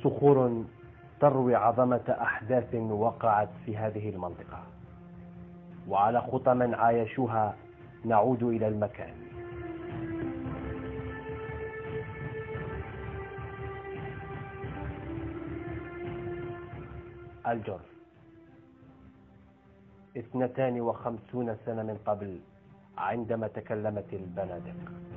صخور تروي عظمة أحداث وقعت في هذه المنطقة، وعلى خطى من عايشوها نعود إلى المكان. الجرف 52 سنة من قبل، عندما تكلمت البنادق.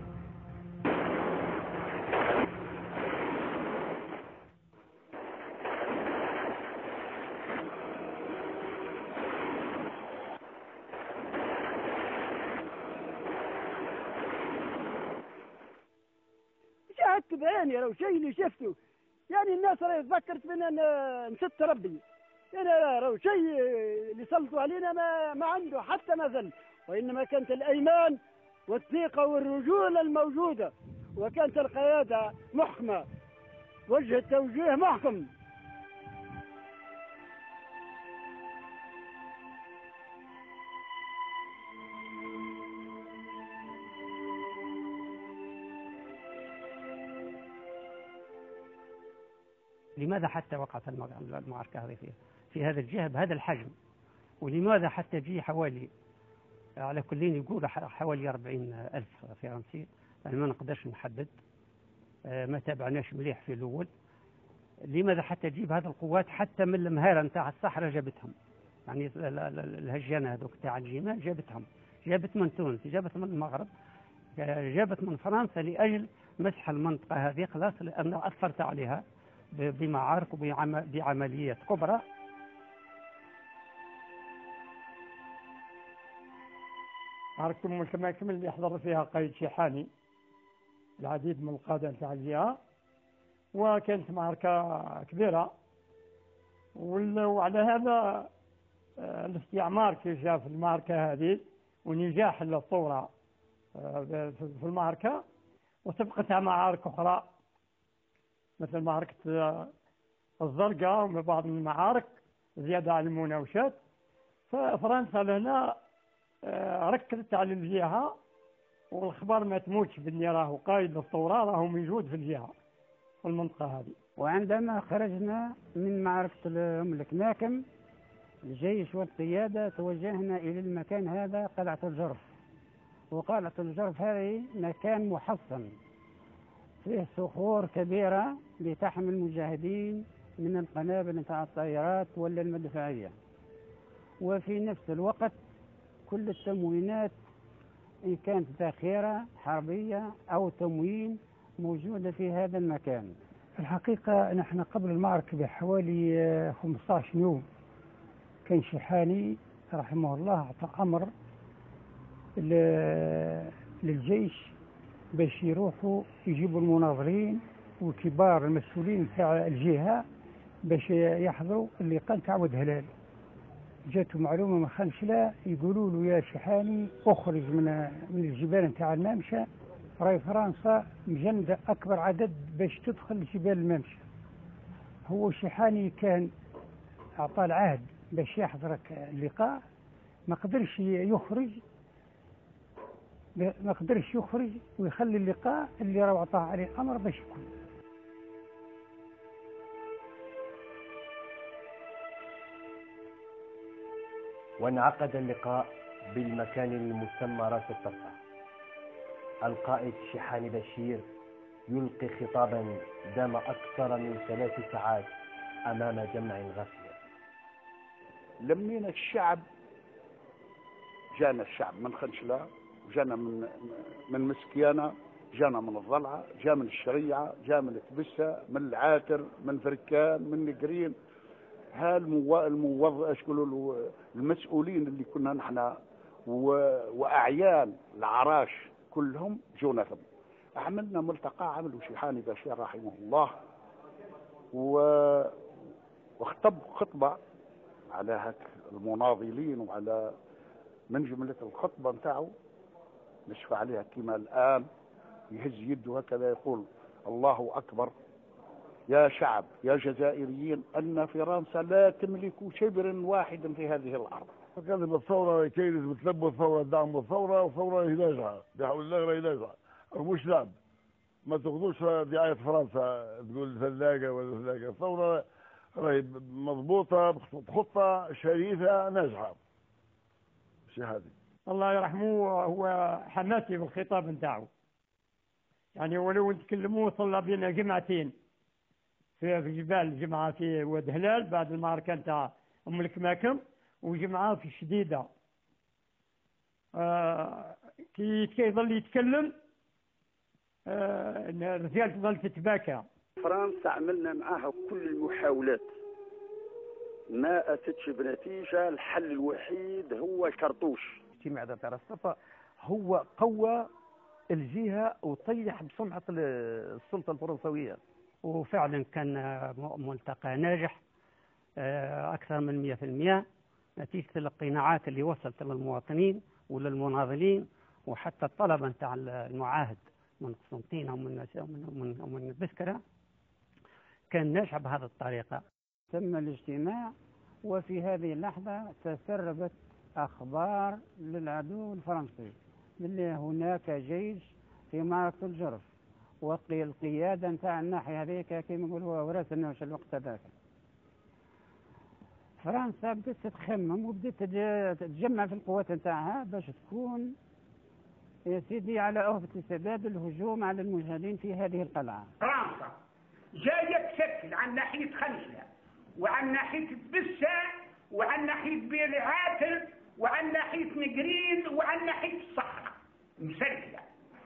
شاهدت بعيني لو شيء اللي شفته، يعني الناس راه تفكرت من نسيت ربي، يعني لو شيء اللي سلطوا علينا ما عنده حتى مثل، وإنما كانت الأيمان والثقة والرجولة الموجودة، وكانت القيادة محكمة، وجه التوجيه محكم. لماذا حتى وقعت المعركة هذه في هذا الجهة بهذا الحجم؟ ولماذا حتى جي حوالي على كلين يقول حوالي 40,000 فرنسي؟ يعني ما نقدرش نحدد، ما تابعناش مليح في الأول. لماذا حتى تجيب هذه القوات حتى من المهارة نتاع الصحراء جابتهم؟ يعني الهجانة هذوك تاع الجمال جابت من تونس، جابت من المغرب، جابت من فرنسا لأجل مسح المنطقة هذه، خلاص لأن أثرت عليها بمعارك وبعمليات كبرى. معركة أم الكماكم اللي حضر فيها قايد شيحاني العديد من القادة نتاع الجهة، وكانت معركة كبيرة. وعلى هذا الاستعمار كي جاء في المعركة هذه ونجاح الثورة في المعركة، وسبقتها معارك أخرى مثل معركة الزرقاء وبعض من المعارك زيادة على المناوشات. ففرنسا لهنا ركزت على الجهة، والخبر ما تموتش باللي راهو قائد الثورة راهو موجود في الجهة في المنطقة هذه. وعندما خرجنا من معركة أم الكماكم الجيش والقيادة توجهنا إلى المكان هذا، قلعة الجرف. وقلعة الجرف هذه مكان محصن فيه صخور كبيرة لتحمي المجاهدين من القنابل نتاع الطائرات ولا المدفعية، وفي نفس الوقت كل التموينات إن كانت ذخيرة حربية أو تموين موجودة في هذا المكان. في الحقيقة نحن قبل المعركة بحوالي 15 يوم كان شيحاني رحمه الله أعطى أمر للجيش باش يروحوا يجيبوا المناظرين وكبار المسؤولين تاع الجهة باش يحضروا اللقاء نتاع ود هلال. جاتوا معلومة من خنشلة يقولوا له يا شيحاني اخرج من الجبال نتاع المامشة، راي فرنسا مجندة أكبر عدد باش تدخل جبال المامشة. هو شيحاني كان أعطاه العهد باش يحضر اللقاء، ما قدرش يخرج ويخلي اللقاء اللي راه عطاه عليه أمر باش يكون. وانعقد اللقاء بالمكان المسمى راس الطرطة. القائد شيحاني بشير يلقي خطابا دام أكثر من 3 ساعات أمام جمع غفير. لمينا الشعب، جانا الشعب من خنشلة، جانا من مسكيانة، جانا من الضلعة، جاء من الشريعة، جاء من تبسة، من العاتر، من فركان، من نقرين. المسؤولين اللي كنا نحن وأعيان العراش كلهم جونا ثم. عملنا ملتقى عمله شيحاني بشير رحمه الله، واخطب خطبة على هك المناضلين، وعلى من جملة الخطبة نتاعو نشفع عليها كما الآن يهز يده هكذا يقول: الله أكبر يا شعب يا جزائريين، أن فرنسا لا تملك شبر واحد في هذه الأرض. كذب الثورة كيدت بتلبوا الثورة، دعموا الثورة، وثورة ناجحة بحول الله غير ناجحة. مش لعب، ما تاخذوش دعاية فرنسا تقول ثلاجة ولا ثلاجة. الثورة راهي مضبوطة بخطة شريفة ناجحة. شي هذه الله يرحمه هو حماسي بالخطاب نتاعو، يعني ولو نتكلموا صلى بينا جمعتين في جبال، جمعة في واد هلال بعد المعركة نتاع أم الكماكم، وجمعة في شديدة. كي يظل يتكلم الرجال تظل تتباكى. فرنسا عملنا معاها كل المحاولات ما أتتش بنتيجة. الحل الوحيد هو الكرتوش. اجتماع تاع الصفا هو قوى الجهة وطيح بسمعة السلطة الفرنسوية، وفعلا كان ملتقى ناجح أكثر من 100% نتيجة القناعات اللي وصلت للمواطنين وللمناضلين وحتى الطلبة نتاع المعاهد من قسنطينة ومن بسكرة كان ناجح بهذه الطريقة. تم الاجتماع، وفي هذه اللحظة تسربت أخبار للعدو الفرنسي اللي هناك جيش في معركة الجرف، والقيادة نتاع الناحية هذيك كما يقولوا وراس النوش الوقت هذاك. فرنسا بدأت تتخمم وبدأت تتجمع في القوات نتاعها باش تكون يا سيدي على أهبة استعداد الهجوم على المجاهدين في هذه القلعة. فرنسا جاية تشكل عن ناحية خنشلة وعن ناحية بسة وعن ناحية بير العاتر وعن ناحية نجرين وعن ناحية الصحراء مسلسلة،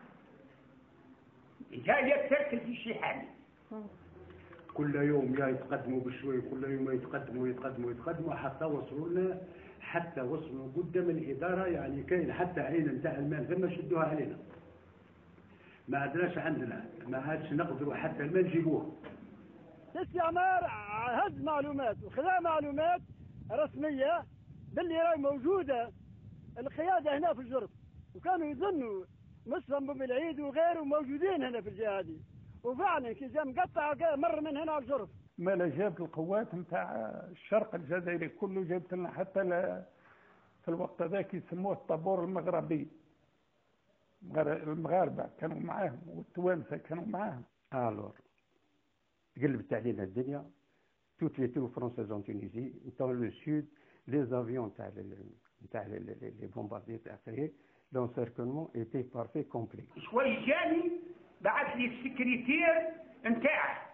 جاية تركل في شي حاجة. كل يوم يتقدموا بشوي، كل يوم يتقدموا حتى وصلوا قدام الإدارة. يعني كاين حتى علينا نتاع المال ثم شدوها علينا، ما عندناش ما عادش نقدروا حتى المال نجيبوه. الاستعمار هز معلومات وخذا معلومات رسمية باللي راهي موجودة القيادة هنا في الجرف، وكانوا يظنوا مسلم بن العيد وغيره موجودين هنا في الجهة هذه، وفعلا كي جا مقطع مر من هنا على الجرف. ما لا جابت القوات نتاع الشرق الجزائري كله، جابت لنا حتى في الوقت هذاك يسموه الطابور المغربي. المغاربة كانوا معاهم والتوانسة كانوا معاهم. الور قلبت علينا الدنيا. toutes les troupes françaises en Tunisie, dans le sud, les avions les bombardiers aériens, l'encerclement était parfait complet. شوي جاني بعث لي السكرتير نتاعه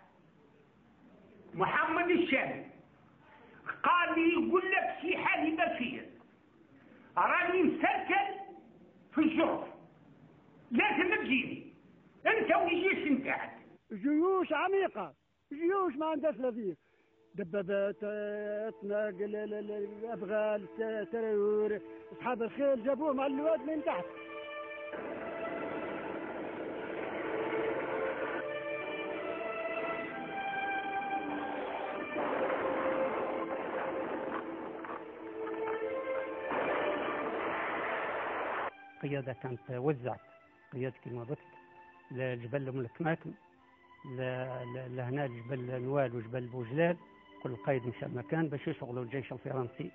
محمد الشامي، قال لي يقول لك شي حالي بشير راني مسكر في الجرف، لازم تجيني انت والجيش نتاعك. جيوش عميقة، جيوش ما عندهاش نظير، دبابات، تناقل، الابغال، تراور، اصحاب الخيل جابوهم على الواد من تحت. القيادة كانت وزعت قيادة كما قلت لجبل أم الكماكم، لهنا جبل نوال وجبل بوجلال، كل قائد مشى مكان باش يشغلوا الجيش الفرنسي.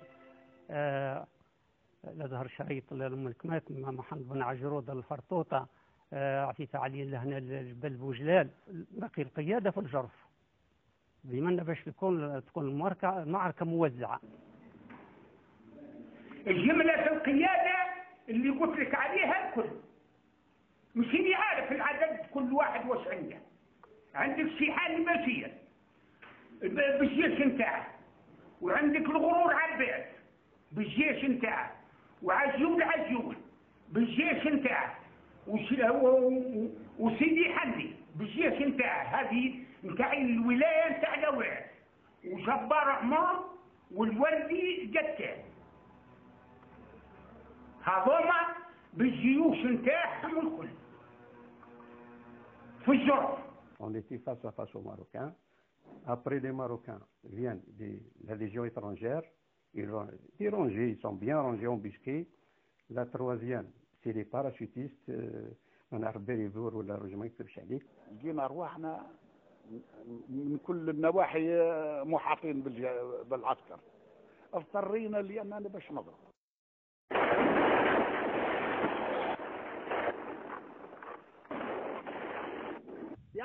لظهر شريط لأم الكماكم مع محمد بن عجرود الفرطوطة، عفيف علي لهنا جبل بوجلال، باقي القيادة في الجرف بمنا باش تكون المعركة موزعة. الجملة القيادة اللي قلت لك عليها الكل، مش اللي عارف العدد كل واحد واش عنده. عندك شي حال بشير بالجيش نتاعه، وعندك الغرور عباس بالجيش نتاعه، وعجول بالجيش نتاعه، وسيدي حمدي بالجيش نتاعه، هذه نتاع الولاية نتاع الأوراس، وجبار عمر والوردي قتال، هذوما بالجيوش نتاعهم الكل في الجرف. On était face aux Marocains. Après les Marocains viennent la Légion étrangère. Ils vont des rangés, ils sont bien rangés, embusqués. La troisième, c'est les parachutistes. On a repéré ou la région qui se عليك. لقينا رواحنا من كل النواحي محاطين بالعسكر. اضطرينا لأننا باش نضرب.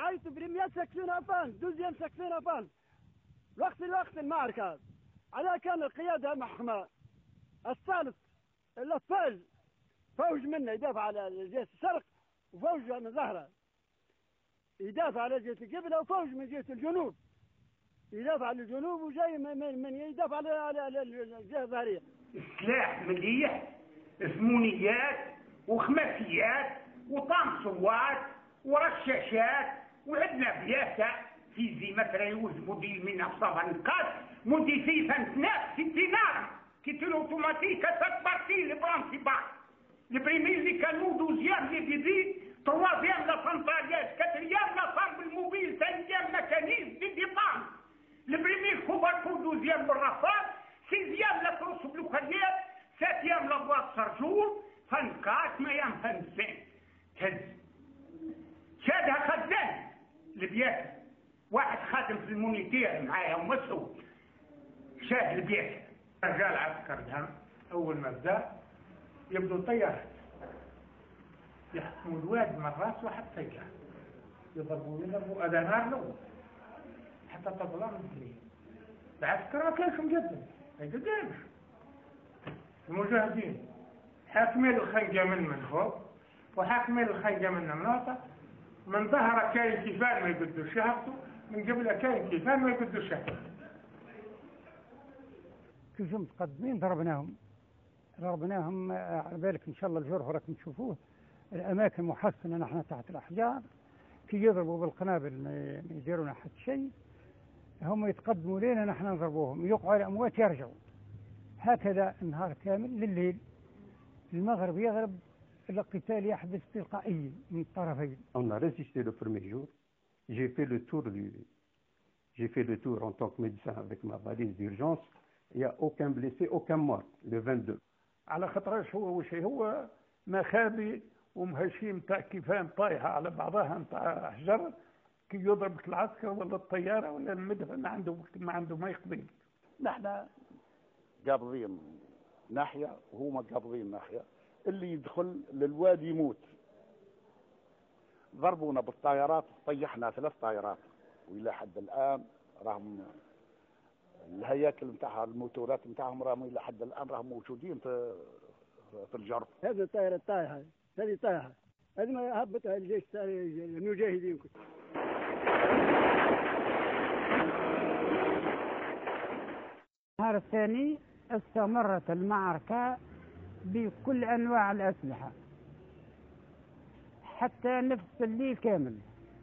يعيطوا برميات سكسون افان دوزيام سكسون افان الوقت المعركة على كان القيادة محكمة الثالث الأطفال فوج منا يدافع على جهة الشرق وفوج من ظهره يدافع على جهة القبلة وفوج من جهة الجنوب يدافع على الجنوب وجاي من يدافع على الجهة الظهرية. سلاح مليح ثمونيات وخماسيات وطامسوات ورشاشات وعندنا بياسة في زي مثلا يوز موديل من أصابة نقاط موديل في فانتناف في الدينار كي اوتوماتيك تبارتي البرانسيبال البريمير اللي كانوا دوزيام لي بيبي troisième la centralière, quatrième la femme le mobile, cinquième mécanisme de défense. Le premier couverture, douzième le rafale, sixième la course bloquadière, septième la boîte sarjour, 24 ميام 25 هز شادها خدام البياسة واحد خادم في المونيتير معايا ومسؤول شاد البياسة رجال عسكر دهم أول ما بدأ يبدو طيارات يحكموا الواد من راسه حتى يقع يضربوا أذى نار الأول حتى تظلم الدنيا العسكر ما كانش مجدد ما يقدرش المجاهدين حاكمين الخنجة من فوق وحاكمين الخنجة من وسط من ظهر كاين كيفان ما يقدرش يهبطوا من قبل كاين كيفان ما يقدرش يهبطوا كيف متقدمين ضربناهم على بالك ان شاء الله الجرح راكم تشوفوه الاماكن محصنه نحن تحت الاحجار كي يضربوا بالقنابل ما يديرونا حتى شيء هم يتقدموا لنا نحن نضربوهم يوقعوا الاموات يرجعوا هكذا النهار كامل لليل المغرب يغرب القتال يحدث تلقائيا من الطرفين. On a résisté le premier jour. J'ai fait le tour en tant que médecin avec ma valise d'urgence. Il n'y a aucun blessé, aucun mort le 22. على خاطرش هو مخابي ومهشيم تاع كيفان طايحه على بعضها نتاع حجر كي يضربك العسكر ولا الطياره ولا المدفع ما عنده ما يقضي. نحن قابضين ناحيه وهما قابضين ناحيه اللي يدخل للوادي يموت. ضربونا بالطائرات طيحنا 3 طائرات والى حد الان راهم الهياكل نتاعها الموتورات نتاعهم راهم الى حد الان راهم موجودين في الجرف. هذه الطائره الطايحه هذه طايحه هذه ما هبطها الجيش المجاهدين. النهار الثاني استمرت المعركة بكل أنواع الأسلحة حتى نفس الليل كامل.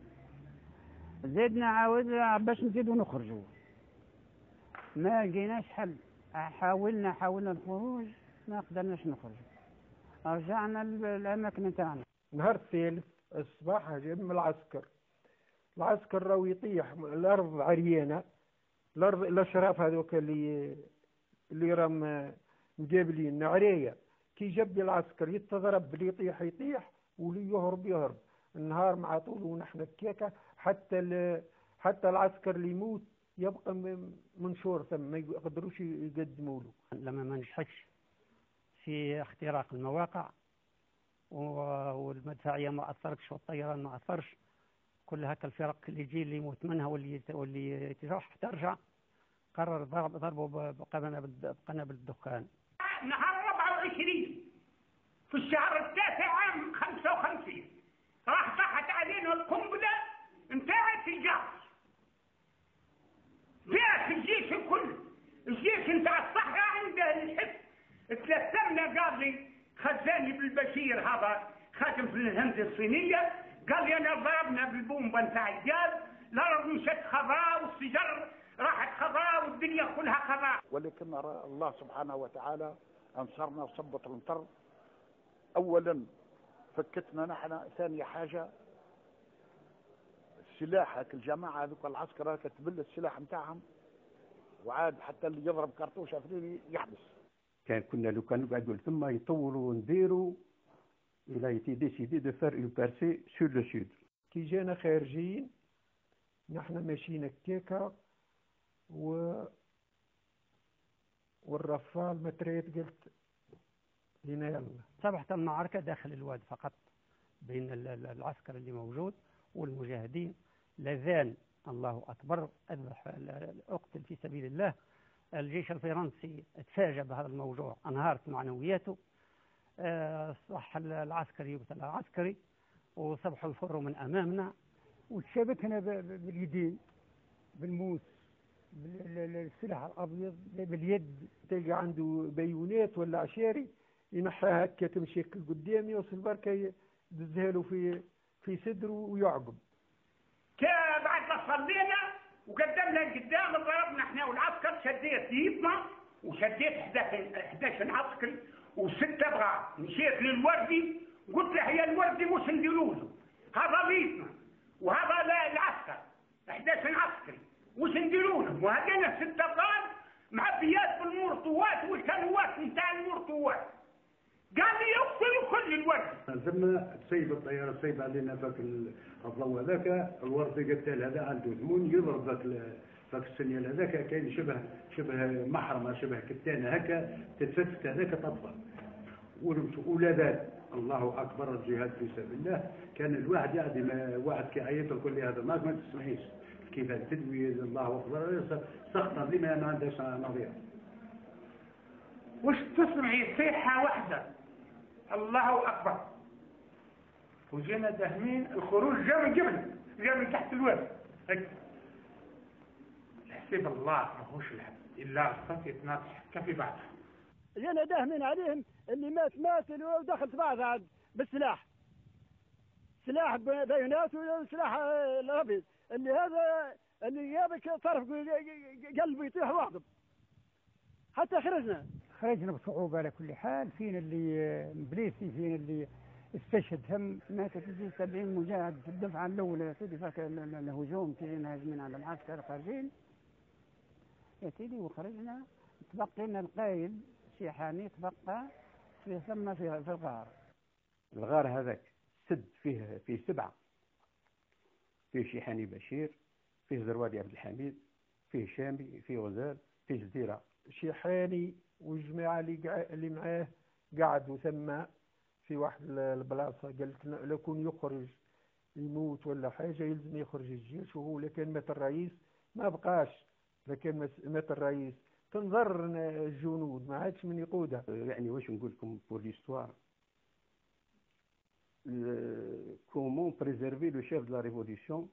زدنا عاودنا باش نزيدوا نخرجوا ما لقيناش حل. حاولنا الخروج ما قدرناش نخرج رجعنا الأماكن نتاعنا. النهار الثالث الصباح جاب من العسكر راهو يطيح الأرض عريانة الأرض الأشراف هذوك اللي راهم مجابلين عرية كي جاب العسكر يتضرب اللي يطيح واللي يهرب. النهار مع طول ونحن كيكا حتى العسكر اللي يموت يبقى منشور ثم ما يقدروش يقدموا له. لما ما نجحتش في اختراق المواقع والمدفعية ما أثرتش والطيران ما أثرش كل هكا الفرق اللي يجي اللي يموت منها واللي ترجع قرر ضربه بقنابل الدخان. نهار 24 في الشهر التاسع عام 55 راح طاحت علينا القنبلة انتهت الجيش فيها الجيش الكل. الجيش نتاع الصحراء عنده الحس تلثمنا. قال لي خزاني بالبشير هذا خادم في الهند الصينية قال لي انا ضربنا بالبومبا نتاع الجاز الارض مشت خضراء والشجر راحت خضراء والدنيا كلها خضراء. ولكن الله سبحانه وتعالى انصرنا وصبت المطر. اولا فكتنا نحن، ثاني حاجه السلاح الجماعه هذوك العسكر تبل السلاح نتاعهم وعاد حتى اللي يضرب كرتوشه فليني يحبس. كنا لو كانوا قاعدوا ثم يطولوا ونديروا il a été décidé de faire une percée sur le sud. كي جانا خارجين نحن ماشيين كيكا والرفال متريت قلت لنا يلا. صبحت المعركة داخل الواد فقط بين العسكر اللي موجود والمجاهدين الأذان الله أكبر، أقتل في سبيل الله. الجيش الفرنسي تفاجأ بهذا الموضوع، انهارت معنوياته. صح العسكري يقتل العسكري، وصبحوا يفروا من أمامنا، وتشابكنا باليدين، بالموس، بالسلاح الأبيض باليد. تلقى عنده بيونات ولا عشاري ينحيها هكا تمشي قدام، يوصل بركة يدزها له في صدره ويعقب. بعد ما صلينا وقدمنا القدام ضربنا احنا والعسكر، شديت يدنا وشديت 11 عسكري و6 ابغى، مشيت للوردي قلت له يا الوردي مش نديروا له هذا بيتنا وهذا لا العسكر 11 عسكري وش نديروا له، وهدينا 6 ابغى معبيات بالمرطوات والكلوات نتاع المرطوات. قال لي يوصلوا كل الورد. ثم تسيب الطياره تسيب علينا ذاك الضوء هذاك الورد قتال هذا عنده ثمون يضرب ذاك السنيال هذاك كاين شبه محرمه شبه كتانه هكا تتفتت هذاك تطفى. ولادات الله اكبر الجهاد في سبيل الله. كان الواحد واحد كيعيط الكل هذا ما تسمعيش كيف تدوي الله اكبر سخطا لما ما عندهاش نظير. وش تسمعي صيحه واحده الله اكبر، وجينا داهمين. الخروج جاء من قبل، جاء من تحت الواد هيك. حسب الله ماهوش الحد الا الصف يتناطح كفي بعضها. جينا داهمين عليهم، اللي مات ودخلت بعض عاد بالسلاح، سلاح بيونات وسلاح الابيض. اللي هذا اللي جابك طرف قلبه يطيح واحد. حتى خرجنا بصعوبة على كل حال. فينا اللي مبليسي، فينا اللي استشهد. هم ماتت 70 مجاهد في الدفعة الأولى في دفاع الهجوم، كنا هاجمين على العسكر خارجين يا سيدي. وخرجنا تبقى لنا القايد شيحاني تبقى ثم في الغار. الغار هذاك سد فيه 7، فيه شيحاني بشير، فيه زروادي عبد الحميد، فيه شامي، فيه غزال، فيه جزيرة. شيحاني والجماعة اللي معاه قعدوا ثم في واحد البلاصة، قالت لو كون يخرج يموت ولا حاجة يلزم يخرج الجيش. وهو لكن مات الرئيس ما بقاش، لكن مات الرئيس تنظر الجنود ما عادش من يقودها. يعني واش نقول لكم pour l'histoire comment préserver le chef de la révolution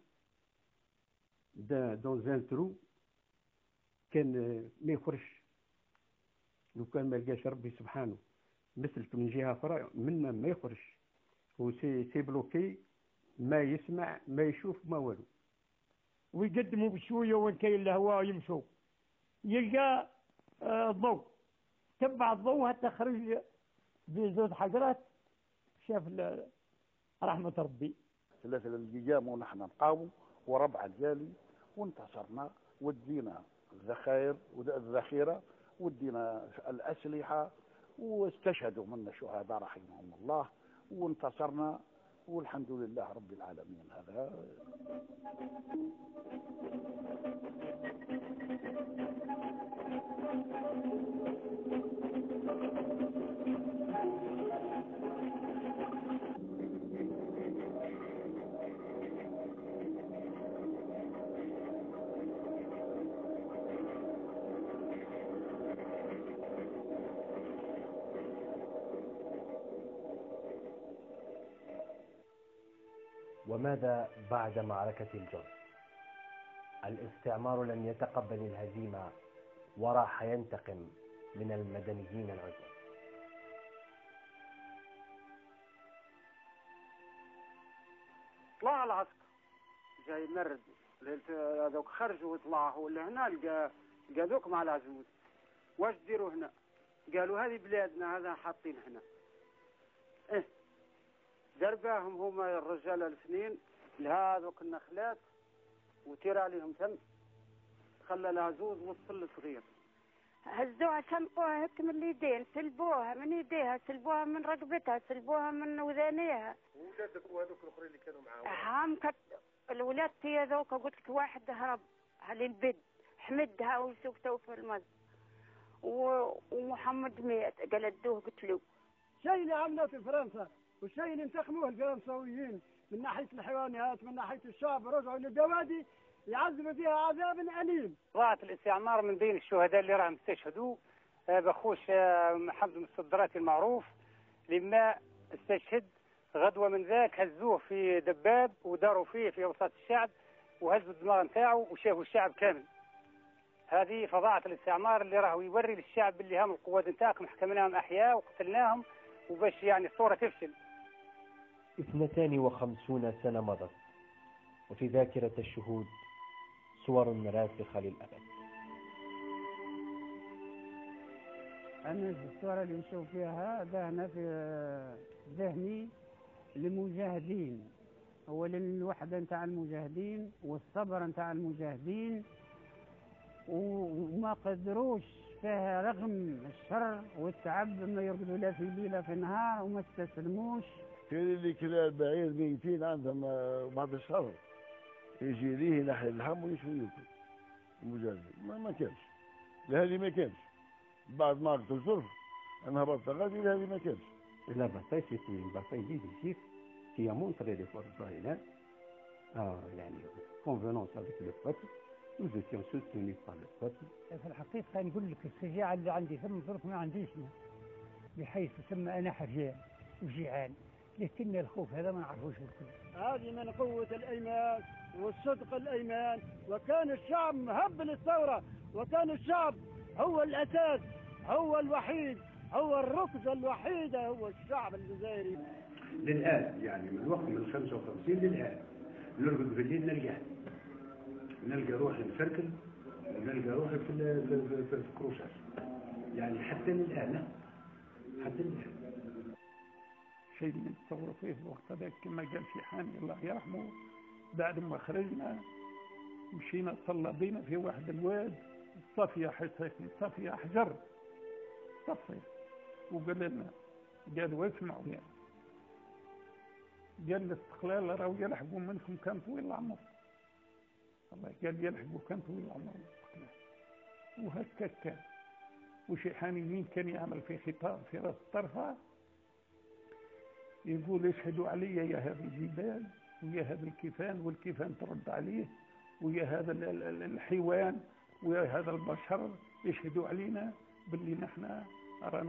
dans un trou كان ما يخرجش. لو كان ما لقاش ربي سبحانه مثل من جهه اخرى منا ما يخرجش. هو سي بلوكي، ما يسمع ما يشوف ما والو. ويقدموا بشويه وين كاين الهواء يمشوا يلقى الضوء، تبع الضوء حتى خرج بزود حجرات شاف رحمه ربي. 3 الايام ونحن نقاوم وربع الجالي وانتصرنا ودينا الذخيره ودينا الأسلحة واستشهدوا منا الشهداء رحمهم الله وانتصرنا والحمد لله رب العالمين. هذا وماذا بعد معركة الجرف؟ الاستعمار لم يتقبل الهزيمة وراح ينتقم من المدنيين العزل. طلع العسكر جاي مرد هذوك خرجوا وطلعوا لهنا لقى ذوك مع العجوز. واش ديروا هنا؟ قالوا هذه بلادنا، هذا حاطين هنا. درباهم هما الرجال الاثنين لهذوك النخلات وتير عليهم تم، خلى العجوز وصل الصغير. هزوها شنقوها هيك من اليدين، سلبوها من يديها، سلبوها من رقبتها، سلبوها من وذانيها. وولادك وهذوك الاخرين اللي كانوا معاهم؟ هم الولاد تي هذوك قلت لك واحد هرب على البد، حمدها وسوقته في المز، ومحمد مات قال ادوه قتلوه. شيء عملنا في فرنسا والشيء اللي انتقموه الفرنساويين من ناحية الحيوانات من ناحية الشعب رجعوا للبوادي يعذبوا فيها عذاب أليم. ضاعت الاستعمار من بين الشهداء اللي راهم استشهدوا بخوش محمد المستدراتي المعروف لما استشهد غدوة من ذاك هزوه في دباب وداروا فيه في وسط الشعب وهزوا الدماغ نتاعو وشافوا الشعب كامل. هذه فظاعة الاستعمار اللي راهو يوري للشعب اللي هم القوات نتاعكم حكمناهم أحياء وقتلناهم وباش يعني الصورة تفشل. 52 سنة مضت وفي ذاكرة الشهود صور راسخة للأبد. أنا الصورة اللي نشوف فيها هذا أنا في ذهني للمجاهدين، أولا الوحدة نتاع المجاهدين والصبر نتاع المجاهدين وما قدروش فيها رغم الشر والتعب ما يرقدوا لا في ليلة في نهار وما استسلموش. كان اللي كلا البعير ميتين عندهم بعد الشر يجي ليه ناحية اللحم ويشوي ياكل المجاهدين ما كانش لهذه ما كانش بعد ما قتل الظرف أنا هبطت غادي لهذه ما كانش. La bataille, c'était une bataille décisive qui a montré les forces israéliennes يعني convenance avec le peuple. Nous étions soutenus par le peuple. في الحقيقة نقول لك الشجاعة اللي عندي ثم ظروف ما عنديش بحيث ثم أنا حرجان وجيعان لكن الخوف هذا ما نعرفوش الكل. هذه من قوة الأيمان والصدق الأيمان وكان الشعب مهب للثورة وكان الشعب هو الأساس هو الوحيد هو الركزة الوحيدة هو الشعب الجزائري. للآن يعني من وقت من 55 للآن نرقد بالليل نلقى روحي مسركل ونلقى روحي في كروشاس يعني حتى الآن. شيء اللي نتصور فيه في الوقت هذاك كما قال في حامي الله يرحمه بعد ما خرجنا مشينا صلى بينا في واحد الواد صافية حسيتي صافية حجر صفي وقال لنا قال واسمعوا يعني قال الاستقلال راهو يلحقوا منكم كان طويل العمر الله قال يلحقوا كان طويل العمر الاستقلال وهكا كان وشيحاني مين كان يعمل في خطاب في راس الطرفة يقول اشهدوا علي يا هذا الجبال ويا هذا الكيفان والكيفان ترد عليه ويا هذا الحيوان ويا هذا البشر يشهدوا علينا باللي نحن رانا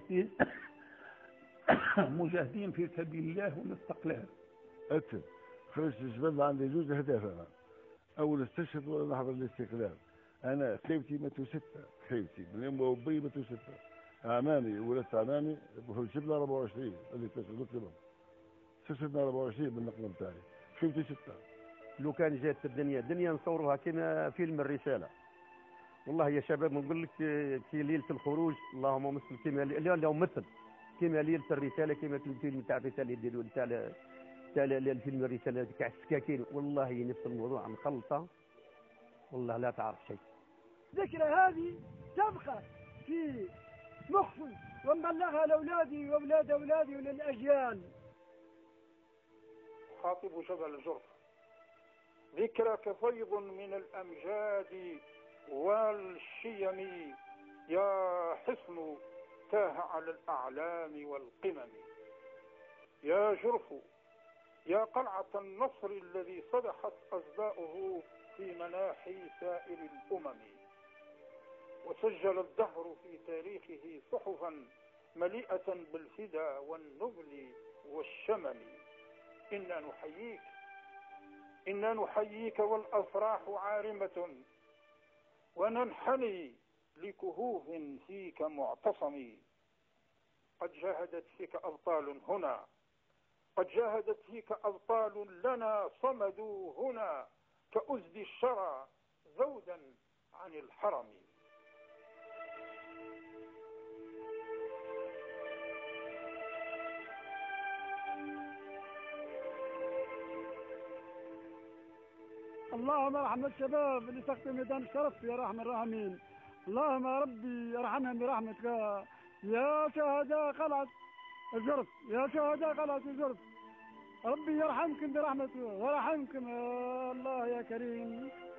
مجاهدين في سبيل الله والاستقلال. خرجت الجبل عندي زوج اهداف انا اول استشهد ولا نحضر الاستقلال. انا خيبتي ماتوا 6 خيبتي من يوم وبي ماتوا 6 اعمامي ولاد اعمامي في الجبله 24 اللي استشهدوا لهم استشهدنا 24 بالنقله بتاعي خيبتي 6. لو كان جات الدنيا نصوروها كما فيلم الرساله. والله يا شباب نقول لك في ليله الخروج اللهم مثل كما اليوم مثل كما ليله الرساله كما في الفيلم تاع الرساله يديروا تاع الفيلم الرساله تاع السكاكين والله نفس الموضوع مخلطه والله لا تعرف شيء. ذكرى هذه تبقى في مخي ونبلغها لاولادي واولاد اولادي وللاجيال. خاطب جبل الجرف ذكرك فيض من الامجاد والشيم يا حصن تاه على الأعلام والقمم يا جرف يا قلعة النصر الذي صدحت أصداؤه في مناحي سائر الأمم وسجل الدهر في تاريخه صحفا مليئة بالفدا والنبل والشمم إنا نحييك والأفراح عارمة وننحني لكهوف فيك معتصم قد جاهدت فيك أبطال هنا قد جاهدت فيك أبطال لنا صمدوا هنا كأزد الشرى ذودا عن الحرم. اللهم ارحم الشباب اللي سقطوا ميدان الشرف يا رحم الراحمين. اللهم يا ربي ارحمهم برحمتك يا شهداء قلعة الجرف يا شهداء قلعة الجرف ربي يرحمكم برحمته ويرحمكم يا الله يا كريم.